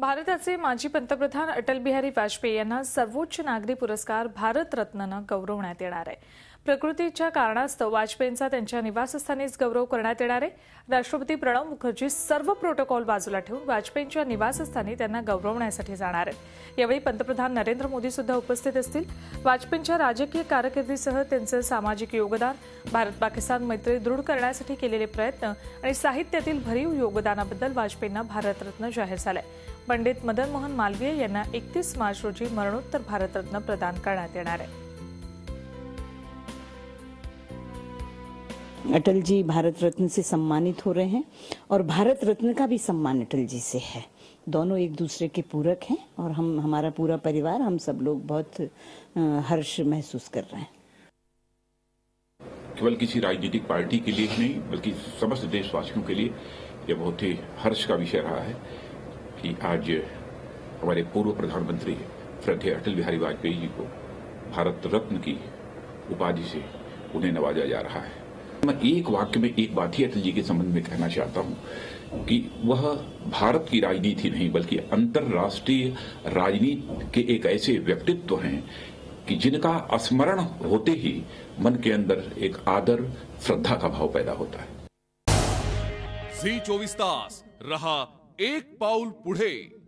भारताचे माजी पंतप्रधान अटल बिहारी वाजपेयी यांना सर्वोच्च नागरी पुरस्कार भारतरत्ननं गौरवण्यात येणार आहे। प्रकृतीच्या कारणास्तव वाजपेयींचा त्यांच्या निवासस्थानीच गौरव करण्यात येणार आहे। राष्ट्रपती प्रणव मुखर्जी सर्व प्रोटोकॉल बाजूला ठेवून वाजपेयींच्या निवासस्थानी त्यांना गौरवण्यासाठी जाणार आहेत। यावेळी पंतप्रधान नरेंद्र मोदी सुद्धा उपस्थित असतील। वाजपेयींच्या राजकीय कारकिर्दीसह त्यांचं सामाजिक योगदान, भारत पाकिस्तान मैत्री दृढ करण्यासाठी केलेले प्रयत्न आणि साहित्यातील भरीव योगदानाबद्दल वाजपेयींना भारतरत्न जाहीर झालंय। पंडित मदन मोहन मालवीय यांना 31 मार्च रोजी मरणोत्तर भारतरत्न प्रदान करण्यात येणार आहे। अटल जी भारत रत्न से सम्मानित हो रहे हैं और भारत रत्न का भी सम्मान अटल जी से है। दोनों एक दूसरे के पूरक हैं और हमारा पूरा परिवार, हम सब लोग बहुत हर्ष महसूस कर रहे हैं। केवल किसी राजनीतिक पार्टी के लिए नहीं बल्कि समस्त देशवासियों के लिए यह बहुत ही हर्ष का विषय रहा है कि आज हमारे पूर्व प्रधानमंत्री श्रद्धेय अटल बिहारी वाजपेयी जी को भारत रत्न की उपाधि से उन्हें नवाजा जा रहा है। मैं एक वाक्य में एक बात ही अटल जी के संबंध में कहना चाहता हूं कि वह भारत की राजनीति नहीं बल्कि अंतर्राष्ट्रीय राजनीति के एक ऐसे व्यक्तित्व हैं कि जिनका स्मरण होते ही मन के अंदर एक आदर, श्रद्धा का भाव पैदा होता है। झी 24 तास रहा एक पाऊल पुढे।